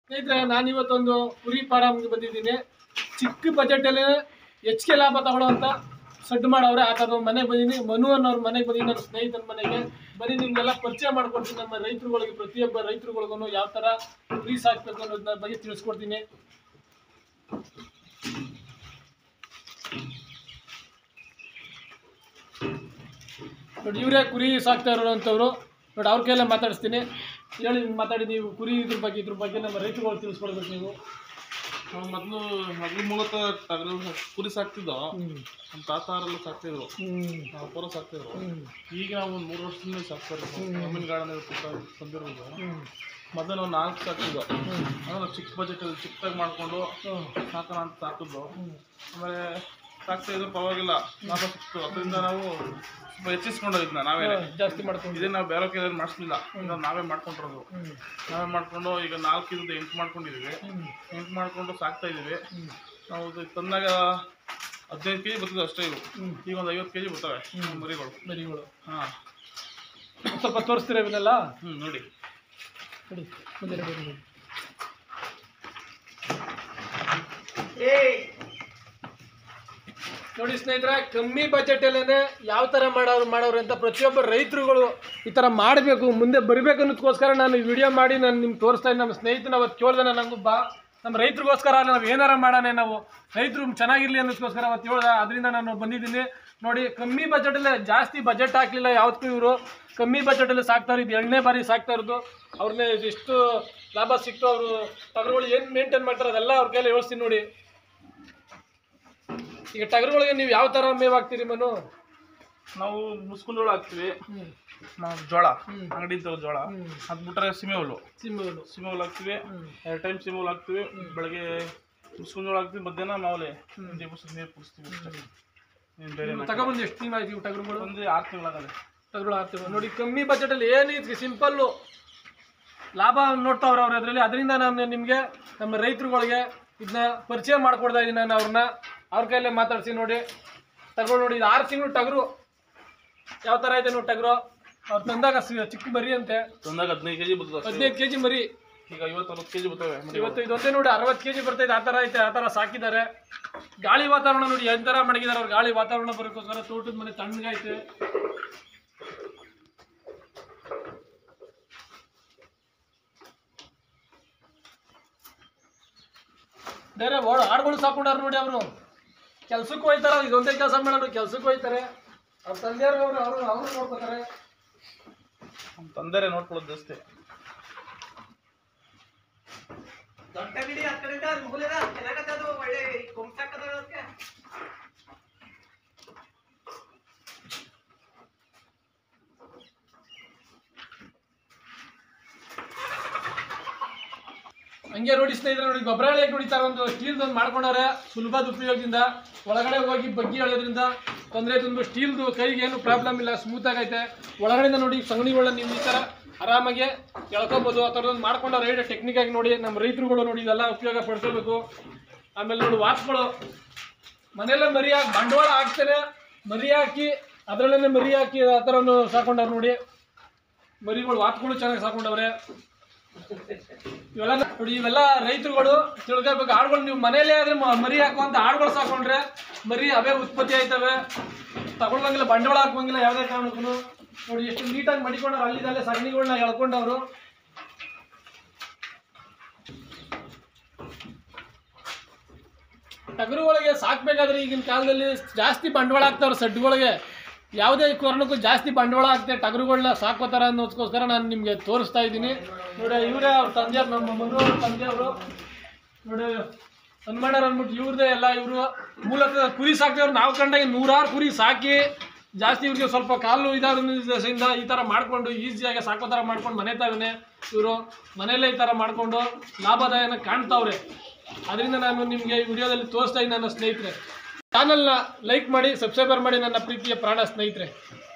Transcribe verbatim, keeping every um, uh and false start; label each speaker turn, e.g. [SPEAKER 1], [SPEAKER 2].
[SPEAKER 1] ಸ್ನೇಹಿತರೆ, ನಾನಿವತ್ತೊಂದು ಕುರಿ ಫಾರಮ್ಗೆ ಬಂದಿದ್ದೀನಿ. ಚಿಕ್ಕ ಬಜೆಟಲ್ಲಿ ಹೆಚ್ಚಿಗೆ ಲಾಭ ತಗೊಳ್ಳೋಂಥ ಸಡ್ಡು ಮಾಡವ್ರೆ ಆ ಥರದ ಮನೆಗೆ ಬಂದಿದ್ದೀನಿ. ಮನು ಅನ್ನೋರು ಮನೆಗೆ ಬಂದಿದ್ದೀನಿ, ನನ್ನ ಸ್ನೇಹಿತನ ಮನೆಗೆ ಬನ್ನಿ. ನಿಮಗೆಲ್ಲ ಪರಿಚಯ ಮಾಡ್ಕೊಡ್ತೀನಿ. ನಮ್ಮ ರೈತರುಗಳಿಗೆ, ಪ್ರತಿಯೊಬ್ಬ ರೈತರುಗಳಿಗೂ ಯಾವ ಥರ ಕುರಿ ಸಾಕಬೇಕು ಅನ್ನೋದನ್ನ ಬಗ್ಗೆ ತಿಳಿಸ್ಕೊಡ್ತೀನಿ. ನೋಡಿ, ಇವರೇ ಕುರಿ ಸಾಕ್ತಾ ಇರೋವಂಥವ್ರು. ನೋಡಿ, ಅವ್ರ ಕೈಯಲ್ಲೇ ಮಾತಾಡಿಸ್ತೀನಿ. ಹೇಳಿ, ಮಾತಾಡಿ ನೀವು ಕುರಿ ಇದ್ರ ಬಗ್ಗೆ ಇದ್ರ ಬಗ್ಗೆ ನಮ್ಮ ರೈತರುಗಳು ತಿಳಿಸ್ಕೊಡ್ಬೇಕು. ನೀವು
[SPEAKER 2] ಮೊದಲು ಮೊದಲು ಮೂಲತಃ ಟಗರು ಕುರಿ ಸಾಕ್ತಿದ್ದೋ, ನಮ್ಮ ತಾತಾರೆಲ್ಲ ಸಾಕ್ತಿದ್ರು, ನಾವು ಪೂರ ಸಾಕ್ತಿದ್ರು. ಈಗ ನಾವು ಒಂದು ಮೂರು ವರ್ಷದಿಂದ ಸಾಕ್ತಾ ಇರೋದು. ಜಮೀನ್ ಗಾರ್ಡನ್ ತಂದಿರೋದು. ಮೊದಲು ನಾವು ನಾಲ್ಕು ಸಾಕ್ತಿದ್ದೋ, ಅಂದ್ರೆ ನಾವು ಚಿಕ್ಕ ಬಜೆಟಲ್ಲಿ ಚಿಕ್ಕದಾಗಿ ಮಾಡಿಕೊಂಡು ಸಾಕೋಣ ಅಂತ ಸಾಕಿದ್ದು. ಆಮೇಲೆ ಸಾಕ್ತಾ ಇದ್ರು, ಪರವಾಗಿಲ್ಲ, ಲಾಭ ಸಿಕ್ತು. ಅದರಿಂದ ನಾವು ಸ್ವಲ್ಪ ಹೆಚ್ಚಿಸ್ಕೊಂಡೋಗಿದ್ನ ನಾವೇ
[SPEAKER 1] ಜಾಸ್ತಿ ಮಾಡ್ಕೊಂಡು.
[SPEAKER 2] ಇದೇ ನಾವು ಬೇರೆ ಕೈಯಲ್ಲಿ ಮಾಡಿಸ್ಲಿಲ್ಲ, ಈಗ ನಾವೇ ಮಾಡ್ಕೊಂಡಿರೋದು. ನಾವೇ ಮಾಡ್ಕೊಂಡು ಈಗ ನಾಲ್ಕು ಇರೋದು ಎಂಟು ಮಾಡ್ಕೊಂಡಿದ್ದೀವಿ. ಎಂಟು ಮಾಡ್ಕೊಂಡು ಸಾಕ್ತಾ ಇದ್ದೀವಿ. ನಾವು ತಂದಾಗ ಹದಿನೈದು ಕೆ ಜಿ ಬರ್ತಿದ್ವು ಅಷ್ಟೇ. ಇವು ಈಗ ಒಂದು ಐವತ್ತು ಕೆ ಜಿ ಬರ್ತವೆ ಮರಿಗಳು
[SPEAKER 1] ಮರಿಗಳು
[SPEAKER 2] ಹಾಂ,
[SPEAKER 1] ಸ್ವಲ್ಪ ತೋರಿಸ್ತೀರಾ ಇವನ್ನೆಲ್ಲ?
[SPEAKER 2] ಹ್ಞೂ ನೋಡಿ
[SPEAKER 1] ನೋಡಿ ಮುಂದೆ ನೋಡಿ. ನೋಡಿ ಸ್ನೇಹಿತರೆ, ಕಮ್ಮಿ ಬಜೆಟಲ್ಲೇ ಯಾವ ಥರ ಮಾಡೋರು ಮಾಡೋರು ಅಂತ ಪ್ರತಿಯೊಬ್ಬ ರೈತರುಗಳು ಈ ಥರ ಮಾಡಬೇಕು, ಮುಂದೆ ಬರಬೇಕು ಅನ್ನೋದಕ್ಕೋಸ್ಕರ ನಾನು ವಿಡಿಯೋ ಮಾಡಿ ನಾನು ನಿಮ್ಗೆ ತೋರಿಸ್ತಾ ಇದ್ದೀನಿ. ನಮ್ಮ ಸ್ನೇಹಿತನ ಅವತ್ತು ಕೇಳ್ದೆ, ನನಗೂ ಬಾ ನಮ್ಮ ರೈತರಿಗೋಸ್ಕರ ನಾವು ಏನಾರ ಮಾಡೋಣ, ನಾವು ರೈತರು ಚೆನ್ನಾಗಿರಲಿ ಅನ್ನೋದಕ್ಕೋಸ್ಕರ ಅವತ್ತು ಹೇಳ್ದೆ. ಅದರಿಂದ ನಾನು ಬಂದಿದ್ದೀನಿ. ನೋಡಿ, ಕಮ್ಮಿ ಬಜೆಟಲ್ಲೇ, ಜಾಸ್ತಿ ಬಜೆಟ್ ಹಾಕಲಿಲ್ಲ ಯಾವತ್ತೂ. ಇವರು ಕಮ್ಮಿ ಬಜೆಟಲ್ಲಿ ಸಾಕ್ತಾರೆ. ಇದು ಎರಡನೇ ಬಾರಿ ಸಾಕ್ತಾ ಇರೋದು. ಅವ್ರನ್ನೇ ಎಷ್ಟು ಲಾಭ ಸಿಕ್ತು, ಅವರು ಟಗರುಗಳು ಏನು ಮೇಂಟೈನ್ ಮಾಡ್ತಾರೆ ಅದೆಲ್ಲ ಅವ್ರ ಕೈಯಲ್ಲಿ ಹೇಳ್ತೀನಿ. ನೋಡಿ, ಈಗ ಟಗರುಗಳಿಗೆ ನೀವು ಯಾವ ಥರ ಮೇವು ಹಾಕ್ತೀರಿ ಮನು?
[SPEAKER 2] ನಾವು ಮುಸ್ಕುಲ್ ಜೋಳ ಹಾಕ್ತೀವಿ. ನಾವು ಜೋಳ ಅಂಗಡಿ ಜೋಳ ಅದು ಬಿಟ್ಟರೆ ಸೀಮೆ ಹುಲ್ಲು
[SPEAKER 1] ಸೀಮೆ ಹುಲ್ಲು
[SPEAKER 2] ಸೀಮೆ ಹುಲ್ಲು ಹಾಕ್ತೀವಿ. ಎರಡು ಟೈಮ್ ಸೀಮೆ ಹುಲ್ಲು ಹಾಕ್ತೀವಿ. ಬೆಳಗ್ಗೆ ಮುಸ್ಕುಲ್ ಜೋಳ ಹಾಕ್ತೀವಿ, ಮಧ್ಯಾಹ್ನ ಮಾಮೂಲಿ ನೀರು ಕುಡಿಸ್ತೀವಿ ಅಷ್ಟೇ. ಬೇರೆ
[SPEAKER 1] ತಗೊಬಂದು ಎಷ್ಟು ತಿಂಗಳು ಆಯ್ತು ಟಗರುಗಳು?
[SPEAKER 2] ಒಂದು ಆರು ತಿಂಗಳಾಗದೆ
[SPEAKER 1] ಟಗರುಗಳು ಆರು ತಿಂಗಳು. ನೋಡಿ, ಕಮ್ಮಿ ಬಜೆಟಲ್ಲಿ ಏನಿದೆ ಸಿಂಪಲ್ಲು ಲಾಭ ನೋಡ್ತಾವ್ರೆ ಅವ್ರು ಅದರಲ್ಲಿ. ಅದರಿಂದ ನಾನು ನಿಮಗೆ ನಮ್ಮ ರೈತರುಗಳಿಗೆ ಇದನ್ನ ಪರಿಚಯ ಮಾಡ್ಕೊಡ್ತಾ ಇದ್ದೀನಿ. ನಾನು ಅವ್ರನ್ನ ಅವ್ರ ಕೈಯಲ್ಲೇ ಮಾತಾಡ್ಸಿ. ನೋಡಿ, ಟಗರು ನೋಡಿ, ಇದು ಆರು ತಿಂಗಳು ಟಗರು ಯಾವ ಥರ ಐತೆ ನೋಡಿ ಟಗರು. ಅವ್ರು ತಂದಾಗ ಚಿಕ್ಕ ಮರಿ ಅಂತೆ,
[SPEAKER 2] ತಂದಾಗ ಹದಿನೈದು ಕೆ ಜಿ ಬರ್ತದೆ,
[SPEAKER 1] ಹದಿನೈದು ಕೆ ಜಿ ಮರಿ.
[SPEAKER 2] ಈಗ ಐವತ್ತು ಅರವತ್ತು ಕೆ ಜಿ ಬರ್ತವೆ.
[SPEAKER 1] ಇವತ್ತು ಇದೊಂದೇ ನೋಡಿ ಅರವತ್ತು ಕೆ ಜಿ ಬರ್ತೈತೆ. ಆ ಥರ ಐತೆ, ಆ ಥರ ಸಾಕಿದ್ದಾರೆ. ಗಾಳಿ ವಾತಾವರಣ ನೋಡಿ ಯಾವ ಥರ ಮಡಗಿದ್ದಾರೆ ಅವ್ರು. ಗಾಳಿ ವಾತಾವರಣ ಬರೋಕ್ಕೋಸ್ಕರ ತೋಟದ ಮನೆ ತಣ್ಣಗೈತೆ. ಬೇರೆ ಓಡ ಆಡುಗಳು ಸಾಕೊಂಡಾರ ನೋಡಿ. ಅವರು ಕೆಲ್ಸಕ್ಕೆ ಹೋಯ್ತಾರ, ಇದೊಂದೇ ಕೆಲಸ ಮಾಡೋರು, ಕೆಲ್ಸಕ್ಕೆ ಹೋಯ್ತಾರೆ. ಅವ್ರ ತಂದೆಯವರು ಅವರು ಅವರು ಅವರು ನೋಡ್ಕೋತಾರೆ.
[SPEAKER 2] ನಮ್ಮ ತಂದೆಯರೇ ನೋಡ್ಕೊಳ್ಳೋದು ಜಾಸ್ತಿ.
[SPEAKER 3] ದೊಡ್ಡ ಗಿಡಿ ಆ ಕಡೆಯಿಂದ ಮುಗುಲಿದ ಚೆನ್ನಾಗತ್ತದು, ಒಳ್ಳೆ ಕೊಂಸಾಕದ.
[SPEAKER 1] ಹಂಗೆ ನೋಡಿ ಸ್ನೇಹಿತರೆ, ನೋಡಿ ಗೊಬ್ಬರ ಎಳೆಯಕ್ಕೆ ಹೊಡಿತಾರೆ. ಒಂದು ಸ್ಟೀಲ್ದು ಒಂದು ಮಾಡ್ಕೊಂಡವ್ರೆ ಸುಲಭದ ಉಪಯೋಗದಿಂದ. ಒಳಗಡೆ ಹೋಗಿ ಬಗ್ಗಿ ಎಳೆಯೋದ್ರಿಂದ ತೊಂದರೆ ತಂದು ಸ್ಟೀಲ್ದು ಕೈಗೆ ಏನು ಪ್ರಾಬ್ಲಮ್ ಇಲ್ಲ, ಸ್ಮೂತ್ ಆಗೈತೆ. ಒಳಗಡೆಯಿಂದ ನೋಡಿ ಸಗಣಿಗಳನ್ನ ನೀವು ಈ ಥರ ಆರಾಮಾಗಿ ಎಳ್ಕೊಬೋದು. ಆ ಥರದೊಂದು ಮಾಡ್ಕೊಂಡವ್ರೆ ಐಡಿಯಾ ಟೆಕ್ನಿಕ್ ಆಗಿ. ನೋಡಿ, ನಮ್ಮ ರೈತರುಗಳು ನೋಡಿ ಇದೆಲ್ಲ ಉಪಯೋಗ ಪಡ್ಕೋಬೇಕು. ಆಮೇಲೆ ನೋಡಿ, ವಾಚ್ಗಳು ಮನೆಯಲ್ಲೇ ಮರಿ ಹಾಕಿ ಬಂಡವಾಳ ಹಾಕ್ತೇನೆ, ಮರಿ ಹಾಕಿ ಅದರಲ್ಲೇ ಮರಿ ಹಾಕಿ ಆ ಥರವನ್ನು ಸಾಕೊಂಡವ್ರು. ನೋಡಿ, ಮರಿಗಳು ವಾಚ್ಗಳು ಚೆನ್ನಾಗಿ ಸಾಕೊಂಡವ್ರೆ. ಇವೆಲ್ಲ ನೋಡಿ, ಇವೆಲ್ಲ ರೈತರುಗಳು ತಿಳ್ಕೊಬೇಕು. ಆಡುಗಳು ನೀವು ಮನೇಲೇ ಆದ್ರೆ ಮರಿ ಹಾಕುವಂತ ಆಡುಗಳು ಸಾಕೊಂಡ್ರೆ ಮರಿ ಅವೇ ಉತ್ಪತ್ತಿ ಆಯ್ತವೆ. ತಗೊಳ್ಬಂಗಿಲ್ಲ, ಬಂಡವಾಳ ಹಾಕುವಂಗಿಲ್ಲ ಯಾವುದೇ ಕಾರಣಕ್ಕೂ. ನೋಡಿ, ಎಷ್ಟು ನೀಟಾಗಿ ಮಡಿಕೊಂಡವ್ರು, ಅಲ್ಲಿದಲ್ಲೇ ಸಗಣಿಗಳನ್ನ ಎಳ್ಕೊಂಡವ್ರು. ಟಗರುಗಳಿಗೆ ಸಾಕ್ಬೇಕಾದ್ರೆ ಈಗಿನ ಕಾಲದಲ್ಲಿ ಜಾಸ್ತಿ ಬಂಡವಾಳ ಹಾಕ್ತಾವ್ರು ಸಡ್ಡುಗಳಿಗೆ. ಯಾವುದೇ ಕಾರಣಕ್ಕೂ ಜಾಸ್ತಿ ಬಂಡವಾಳ ಹಾಕ್ತೆ ಟಗರುಗಳನ್ನ ಸಾಕೋತಾರ ಅನ್ನೋದಕ್ಕೋಸ್ಕರ ನಾನು ನಿಮಗೆ ತೋರಿಸ್ತಾ ಇದ್ದೀನಿ. ನೋಡಿ, ಇವರೇ ಅವ್ರ ತಂದೆಯವ್ರು, ನಮ್ಮ ಮನು ಅವ್ರ ತಂದೆಯವರು. ನೋಡಿ, ಹನುಮಣ್ಣರು ಅಂದ್ಬಿಟ್ಟು ಇವ್ರದೇ ಎಲ್ಲ. ಇವರು ಮೂಲತಃ ಕುರಿ ಸಾಕ್ತೇವ್ರು. ನಾವು ಕಂಡಾಗ ನೂರಾರು ಕುರಿ ಸಾಕಿ ಜಾಸ್ತಿ ಇವ್ರಿಗೆ ಸ್ವಲ್ಪ ಕಾಲು ಇದಾದ್ರಿಂದ ಈ ಥರ ಮಾಡಿಕೊಂಡು ಈಸಿಯಾಗಿ ಸಾಕೋ ಥರ ಮಾಡ್ಕೊಂಡು ಮನೆ ತಾವೇ ಇವರು ಮನೆಯಲ್ಲೇ ಈ ಥರ ಮಾಡಿಕೊಂಡು ಲಾಭದಾಯನ ಕಾಣ್ತಾವ್ರೆ. ಅದರಿಂದ ನಾನು ನಿಮಗೆ ಈ ವಿಡಿಯೋದಲ್ಲಿ ತೋರಿಸ್ತಾ ಇದ್ದೀನಿ ನನ್ನ ಸ್ನೇಹಿತರೆ. ಚಾನಲ್ನ ಲೈಕ್ ಮಾಡಿ, ಸಬ್ಸ್ಕ್ರೈಬರ್ ಮಾಡಿ ನನ್ನ ಪ್ರೀತಿಯ ಪ್ರಾಣ ಸ್ನೇಹಿತರೆ.